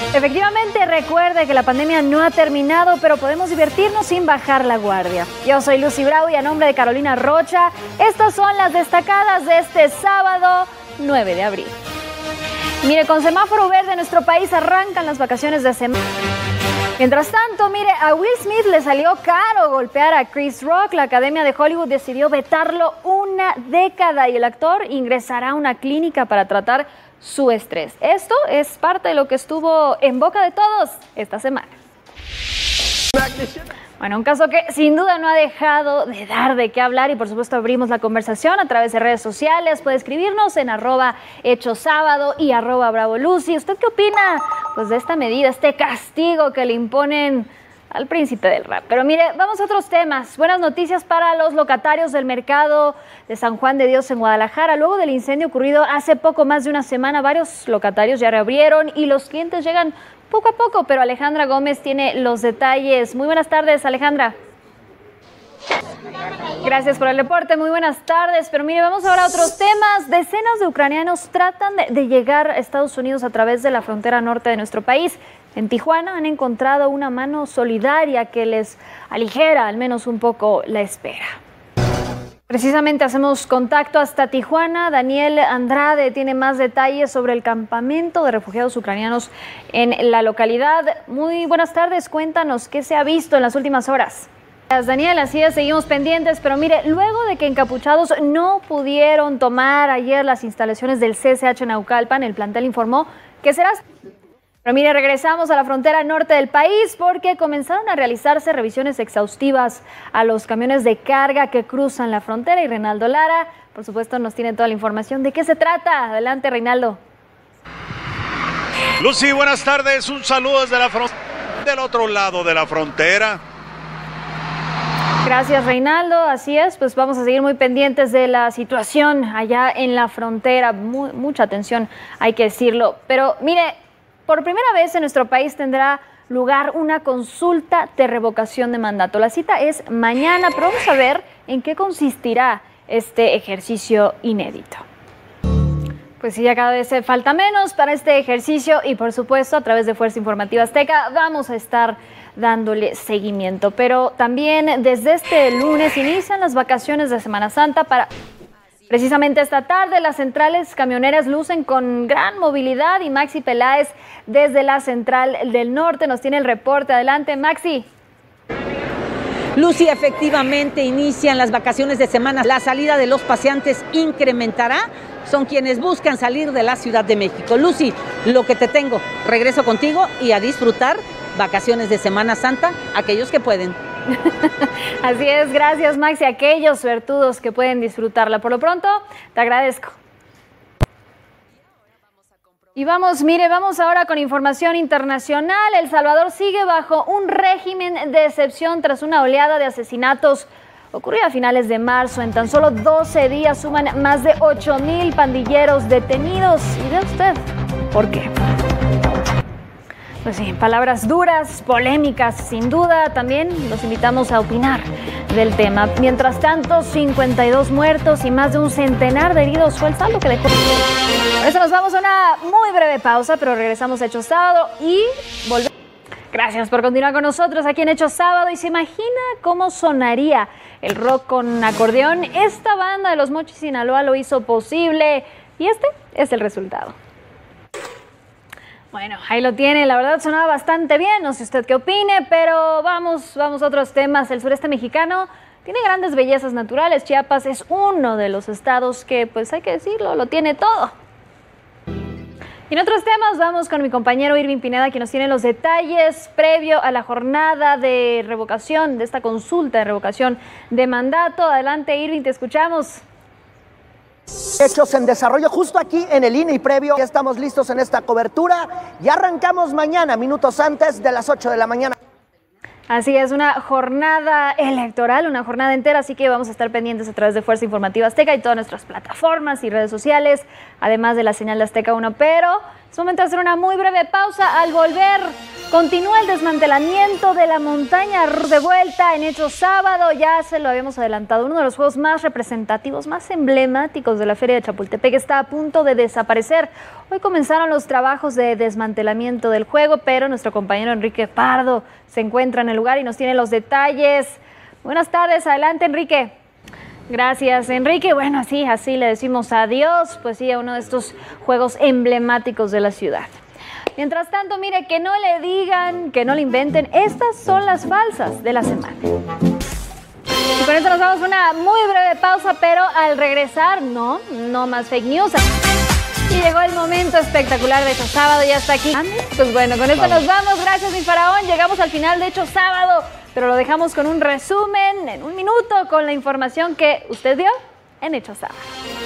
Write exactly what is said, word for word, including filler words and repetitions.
Efectivamente, recuerde que la pandemia no ha terminado, pero podemos divertirnos sin bajar la guardia. Yo soy Lucy Bravo y a nombre de Carolina Rocha, estas son las destacadas de este sábado nueve de abril. Mire, con semáforo verde en nuestro país arrancan las vacaciones de semana. Mientras tanto, mire, a Will Smith le salió caro golpear a Chris Rock. La Academia de Hollywood decidió vetarlo una década y el actor ingresará a una clínica para tratar su estrés. Esto es parte de lo que estuvo en boca de todos esta semana. Bueno, un caso que sin duda no ha dejado de dar de qué hablar y por supuesto abrimos la conversación a través de redes sociales. Puede escribirnos en arroba hechos sábado y arroba bravo Lucy. ¿Usted qué opina pues de esta medida, este castigo que le imponen al príncipe del rap? Pero mire, vamos a otros temas. Buenas noticias para los locatarios del mercado de San Juan de Dios en Guadalajara. Luego del incendio ocurrido hace poco más de una semana, varios locatarios ya reabrieron y los clientes llegan poco a poco, pero Alejandra Gómez tiene los detalles. Muy buenas tardes, Alejandra. Gracias por el reporte, muy buenas tardes. Pero mire, vamos ahora a otros temas. Decenas de ucranianos tratan de, de llegar a Estados Unidos a través de la frontera norte de nuestro país. En Tijuana han encontrado una mano solidaria que les aligera al menos un poco la espera. Precisamente hacemos contacto hasta Tijuana. Daniel Andrade tiene más detalles sobre el campamento de refugiados ucranianos en la localidad. Muy buenas tardes, cuéntanos qué se ha visto en las últimas horas. Gracias, Daniel, así es, seguimos pendientes, pero mire, luego de que encapuchados no pudieron tomar ayer las instalaciones del C C H Naucalpan, el plantel informó que será... Pero mire, regresamos a la frontera norte del país porque comenzaron a realizarse revisiones exhaustivas a los camiones de carga que cruzan la frontera y Reinaldo Lara, por supuesto, nos tiene toda la información. ¿De qué se trata? Adelante, Reinaldo. Lucy, buenas tardes. Un saludo desde la frontera, del otro lado de la frontera. Gracias, Reinaldo. Así es, pues vamos a seguir muy pendientes de la situación allá en la frontera. Muy, mucha atención, hay que decirlo. Pero mire, por primera vez en nuestro país tendrá lugar una consulta de revocación de mandato. La cita es mañana, pero vamos a ver en qué consistirá este ejercicio inédito. Pues sí, ya cada vez falta menos para este ejercicio y por supuesto a través de Fuerza Informativa Azteca vamos a estar dándole seguimiento. Pero también desde este lunes inician las vacaciones de Semana Santa para... Precisamente esta tarde las centrales camioneras lucen con gran movilidad y Maxi Peláez desde la Central del Norte nos tiene el reporte. Adelante, Maxi. Lucy, efectivamente inician las vacaciones de semana. La salida de los paseantes incrementará. Son quienes buscan salir de la Ciudad de México. Lucy, lo que te tengo, regreso contigo y a disfrutar vacaciones de Semana Santa, aquellos que pueden. Así es, gracias Maxi, aquellos suertudos que pueden disfrutarla. Por lo pronto, te agradezco. Y vamos, mire, vamos ahora con información internacional. El Salvador sigue bajo un régimen de excepción tras una oleada de asesinatos ocurrida a finales de marzo. En tan solo doce días suman más de ocho mil pandilleros detenidos. ¿Y ve usted por qué? Pues sí, palabras duras, polémicas, sin duda. También los invitamos a opinar del tema. Mientras tanto, cincuenta y dos muertos y más de un centenar de heridos fue el saldo que dejó. Por eso nos vamos a una muy breve pausa, pero regresamos a Hechos Sábado y volvemos. Gracias por continuar con nosotros aquí en Hechos Sábado. ¿Y se imagina cómo sonaría el rock con acordeón? Esta banda de Los Mochis Sinaloa lo hizo posible y este es el resultado. Bueno, ahí lo tiene, la verdad sonaba bastante bien, no sé usted qué opine, pero vamos, vamos a otros temas. El sureste mexicano tiene grandes bellezas naturales. Chiapas es uno de los estados que, pues hay que decirlo, lo tiene todo. Y en otros temas vamos con mi compañero Irving Pineda, quien nos tiene los detalles previo a la jornada de revocación, de esta consulta de revocación de mandato. Adelante, Irving, te escuchamos. Hechos en desarrollo justo aquí en el I N E y previo. Ya estamos listos en esta cobertura y arrancamos mañana, minutos antes de las ocho de la mañana. Así es, una jornada electoral, una jornada entera, así que vamos a estar pendientes a través de Fuerza Informativa Azteca y todas nuestras plataformas y redes sociales, además de la señal de Azteca uno. Pero es momento de hacer una muy breve pausa. Al volver, Continúa el desmantelamiento de la montaña de vuelta en Hechos Sábado, ya se lo habíamos adelantado, uno de los juegos más representativos, más emblemáticos de la Feria de Chapultepec está a punto de desaparecer. Hoy comenzaron los trabajos de desmantelamiento del juego, pero nuestro compañero Enrique Pardo se encuentra en el lugar y nos tiene los detalles. Buenas tardes, adelante Enrique. Gracias, Enrique. Bueno, sí, así le decimos adiós, pues sí, a uno de estos juegos emblemáticos de la ciudad. Mientras tanto, mire, que no le digan, que no le inventen, estas son las falsas de la semana. Y con esto nos vamos a una muy breve pausa, pero al regresar, no, no más fake news. Y llegó el momento espectacular de Hechos Sábado y hasta aquí. Pues bueno, con esto nos vamos. Gracias, mi faraón. Llegamos al final de Hechos Sábado, pero lo dejamos con un resumen en un minuto con la información que usted vio en Hechos Sábado.